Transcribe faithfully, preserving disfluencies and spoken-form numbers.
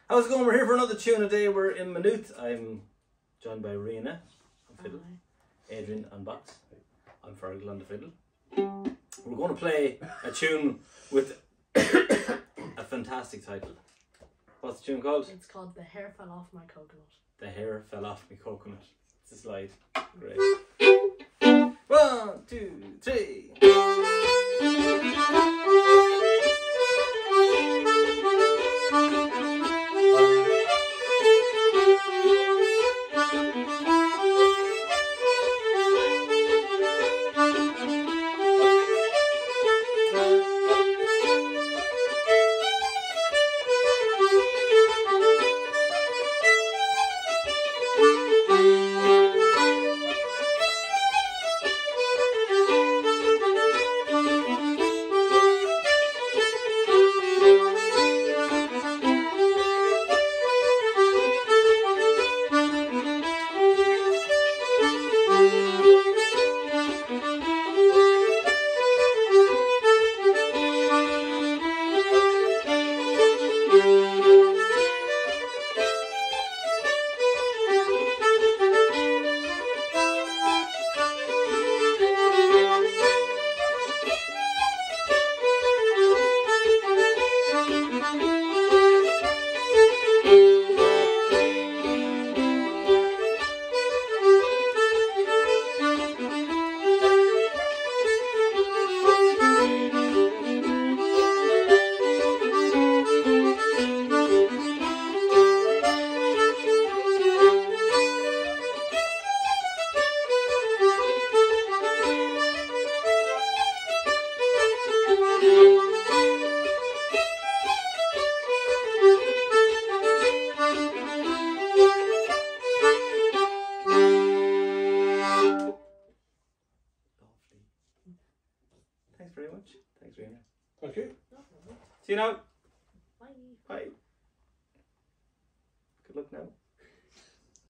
How's it going? We're here for another tune a day. We're in Maynooth. I'm joined by Ríona on fiddle, Hi. Adrian on box. I'm Fergal on the fiddle. We're going to play a tune with a fantastic title. What's the tune called? It's called The Hair Fell Off My Coconut. The Hair Fell Off My Coconut. It's a slide. Great. One, two, three. Thanks very much. Thanks, Ríona. Thank you. See you now. Bye. Bye. Good luck now.